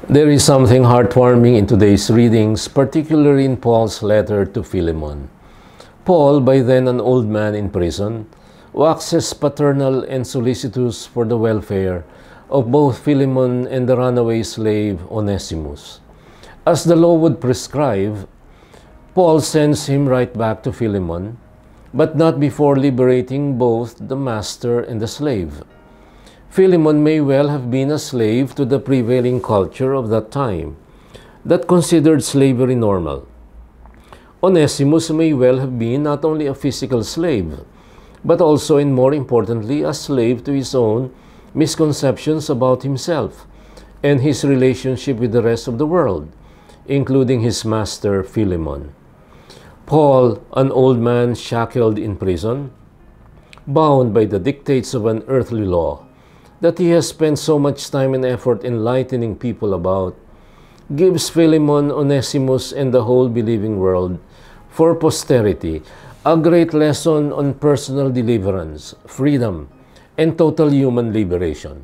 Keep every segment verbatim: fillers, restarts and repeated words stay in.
There is something heartwarming in today's readings, particularly in Paul's letter to Philemon. Paul, by then an old man in prison, waxes paternal and solicitous for the welfare of both Philemon and the runaway slave Onesimus. As the law would prescribe, Paul sends him right back to Philemon, but not before liberating both the master and the slave. Philemon may well have been a slave to the prevailing culture of that time that considered slavery normal. Onesimus may well have been not only a physical slave, but also, and more importantly, a slave to his own misconceptions about himself and his relationship with the rest of the world, including his master Philemon. Paul, an old man shackled in prison, bound by the dictates of an earthly law that he has spent so much time and effort enlightening people about, gives Philemon, Onesimus, and the whole believing world for posterity a great lesson on personal deliverance, freedom, and total human liberation.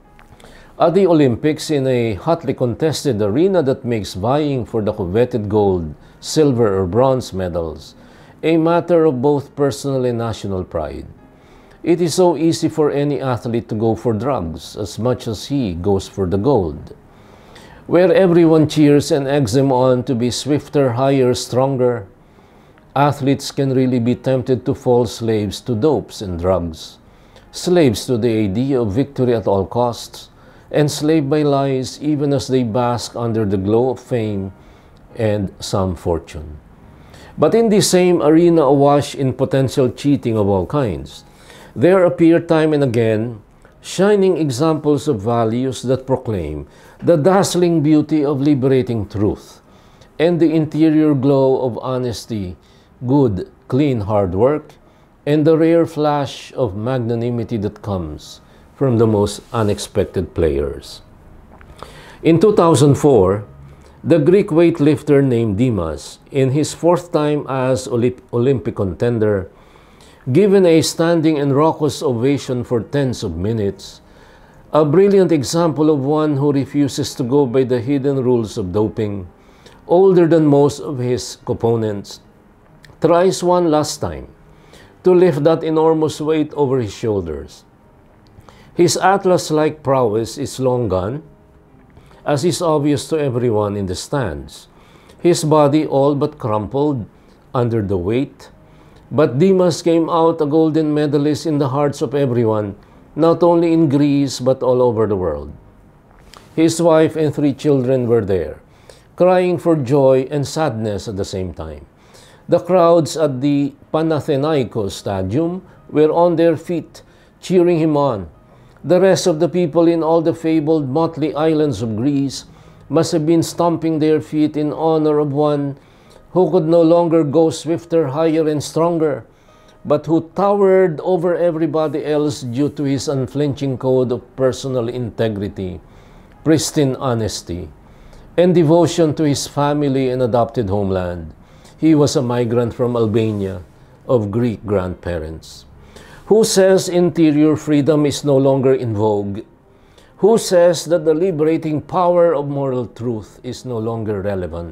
At the Olympics, in a hotly contested arena that makes vying for the coveted gold, silver, or bronze medals a matter of both personal and national pride, it is so easy for any athlete to go for drugs as much as he goes for the gold. Where everyone cheers and eggs them on to be swifter, higher, stronger, athletes can really be tempted to fall slaves to dopes and drugs, slaves to the idea of victory at all costs, enslaved by lies even as they bask under the glow of fame and some fortune. But in this same arena awash in potential cheating of all kinds, there appear time and again shining examples of values that proclaim the dazzling beauty of liberating truth and the interior glow of honesty, good, clean hard work, and the rare flash of magnanimity that comes from the most unexpected players. In two thousand four, the Greek weightlifter named Dimas, in his fourth time as Olymp Olympic contender, given a standing and raucous ovation for tens of minutes, a brilliant example of one who refuses to go by the hidden rules of doping, older than most of his opponents, tries one last time to lift that enormous weight over his shoulders. His Atlas-like prowess is long gone, as is obvious to everyone in the stands, his body all but crumpled under the weight. But Dimas came out a golden medalist in the hearts of everyone, not only in Greece but all over the world. His wife and three children were there, crying for joy and sadness at the same time. The crowds at the Panathinaikos Stadium were on their feet, cheering him on. The rest of the people in all the fabled motley islands of Greece must have been stomping their feet in honor of one who could no longer go swifter, higher, and stronger, but who towered over everybody else due to his unflinching code of personal integrity, pristine honesty, and devotion to his family and adopted homeland. He was a migrant from Albania of Greek grandparents. Who says interior freedom is no longer in vogue? Who says that the liberating power of moral truth is no longer relevant?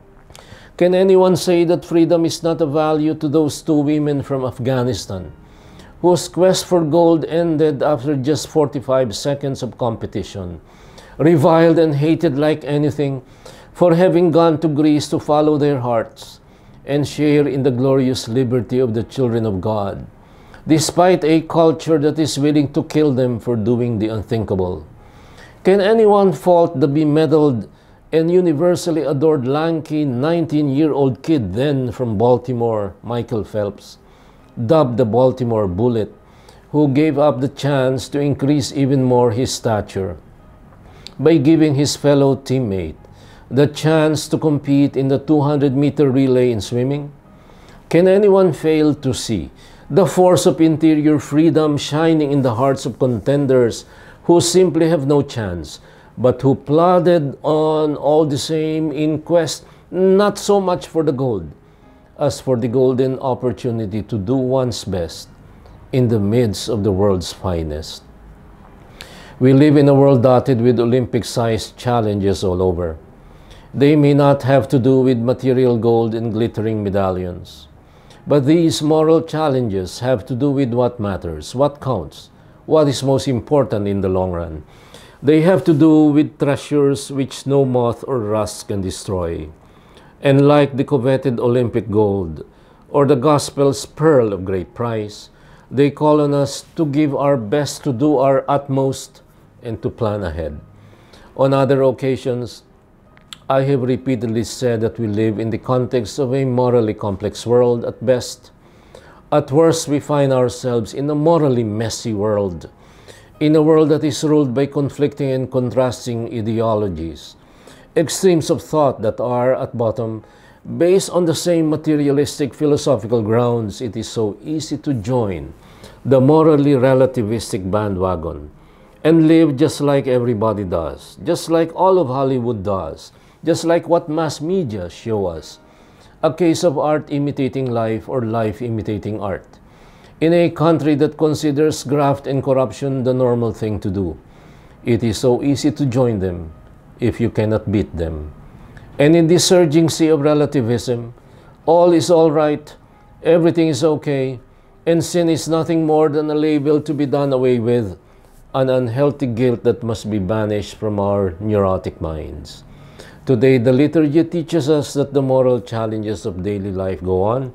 Can anyone say that freedom is not a value to those two women from Afghanistan, whose quest for gold ended after just forty-five seconds of competition, reviled and hated like anything for having gone to Greece to follow their hearts and share in the glorious liberty of the children of God, despite a culture that is willing to kill them for doing the unthinkable? Can anyone fault the bemedaled and universally adored lanky nineteen-year-old kid then from Baltimore, Michael Phelps, dubbed the Baltimore Bullet, who gave up the chance to increase even more his stature by giving his fellow teammate the chance to compete in the two hundred meter relay in swimming? Can anyone fail to see the force of interior freedom shining in the hearts of contenders who simply have no chance, but who plodded on all the same in quest not so much for the gold as for the golden opportunity to do one's best in the midst of the world's finest? We live in a world dotted with Olympic-sized challenges all over. They may not have to do with material gold and glittering medallions. But these moral challenges have to do with what matters, what counts, what is most important in the long run. They have to do with treasures which no moth or rust can destroy. And like the coveted Olympic gold, or the gospel's pearl of great price, they call on us to give our best, to do our utmost, and to plan ahead. On other occasions, I have repeatedly said that we live in the context of a morally complex world at best. At worst, we find ourselves in a morally messy world, in a world that is ruled by conflicting and contrasting ideologies, extremes of thought that are, at bottom, based on the same materialistic philosophical grounds. It is so easy to join the morally relativistic bandwagon and live just like everybody does, just like all of Hollywood does, just like what mass media show us. A case of art imitating life or life imitating art. In a country that considers graft and corruption the normal thing to do, it is so easy to join them if you cannot beat them. And in this surging sea of relativism, all is all right, everything is okay, and sin is nothing more than a label to be done away with, an unhealthy guilt that must be banished from our neurotic minds. Today, the liturgy teaches us that the moral challenges of daily life go on.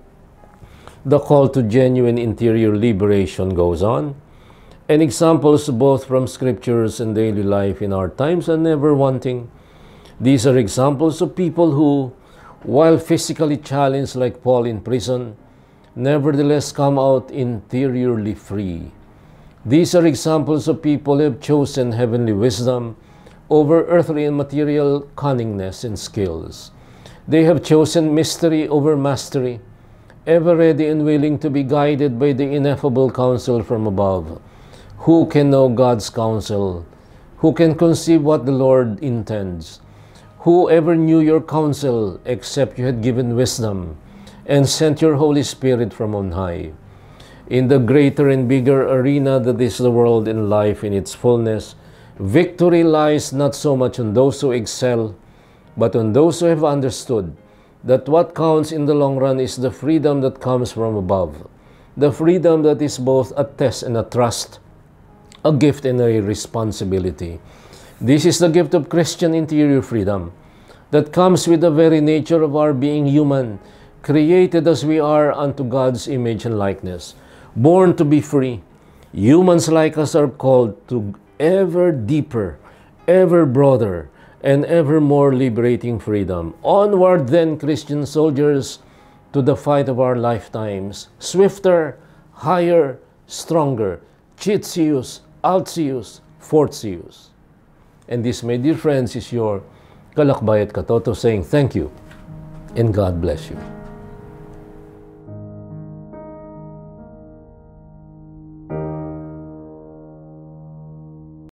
The call to genuine interior liberation goes on. And examples both from scriptures and daily life in our times are never wanting. These are examples of people who, while physically challenged like Paul in prison, nevertheless come out interiorly free. These are examples of people who have chosen heavenly wisdom over earthly and material cunningness and skills. They have chosen mystery over mastery, ever ready and willing to be guided by the ineffable counsel from above. Who can know God's counsel? Who can conceive what the Lord intends? Who ever knew your counsel except you had given wisdom and sent your Holy Spirit from on high? In the greater and bigger arena that is the world and life in its fullness, victory lies not so much on those who excel, but on those who have understood that what counts in the long run is the freedom that comes from above, the freedom that is both a test and a trust, a gift and a responsibility. This is the gift of Christian interior freedom that comes with the very nature of our being human, created as we are unto God's image and likeness, born to be free. Humans like us are called to ever deeper, ever broader, and ever more liberating freedom. Onward then, Christian soldiers, to the fight of our lifetimes. Swifter, higher, stronger. Chitius, Altius, Fortius. And this, my dear friends, is your Kalakbayat Katoto saying thank you and God bless you.